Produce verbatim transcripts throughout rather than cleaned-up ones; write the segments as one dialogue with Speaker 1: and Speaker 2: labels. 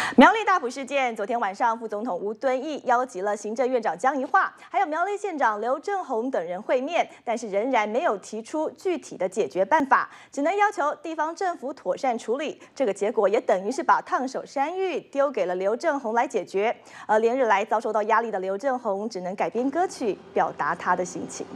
Speaker 1: 苗栗大埔事件，昨天晚上，副总统吴敦义邀集了行政院长江宜桦，还有苗栗县长刘正鸿等人会面，但是仍然没有提出具体的解决办法，只能要求地方政府妥善处理。这个结果也等于是把烫手山芋丢给了刘正鸿来解决。而连日来遭受到压力的刘正鸿，只能改编歌曲表达他的心情。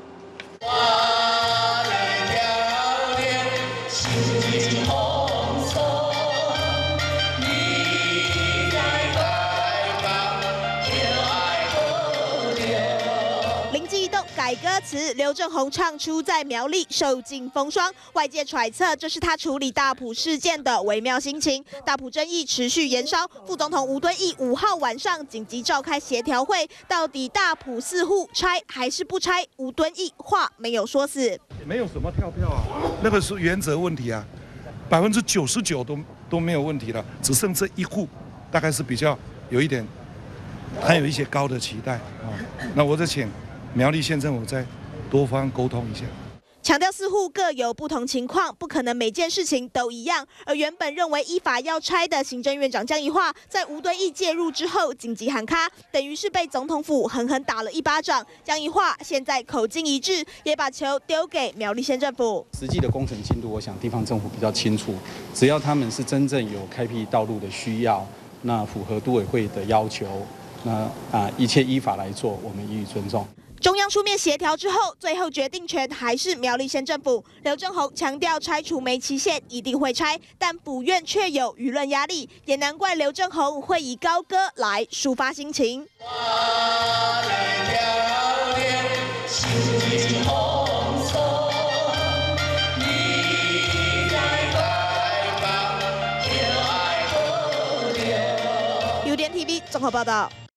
Speaker 2: 灵机一动，改歌词，刘正鸿唱出在苗栗受尽风霜，外界揣测这是他处理大埔事件的微妙心情。大埔争议持续延烧，副总统吴敦义五号晚上紧急召开协调会，到底大埔四户拆还是不拆？吴敦义话没有说死，
Speaker 3: 没有什么跳票啊，那个是原则问题啊，百分之九十九都都没有问题了，只剩这一户，大概是比较有一点，还有一些高的期待啊。那我再请。 苗栗县政府再多方沟通一下，
Speaker 2: 强调四户各有不同情况，不可能每件事情都一样。而原本认为依法要拆的行政院长江宜桦，在吴敦义介入之后紧急喊卡，等于是被总统府狠狠打了一巴掌。江宜桦现在口径一致，也把球丢给苗栗县政府。
Speaker 4: 实际的工程进度，我想地方政府比较清楚，只要他们是真正有开辟道路的需要，那符合都委会的要求，那啊一切依法来做，我们予以尊重。
Speaker 2: 中央出面协调之后，最后决定权还是苗栗县政府。刘正鸿强调拆除没期限，一定会拆，但补院却有舆论压力，也难怪刘正鸿会以高歌来抒发心情。U D N T V 综合报道。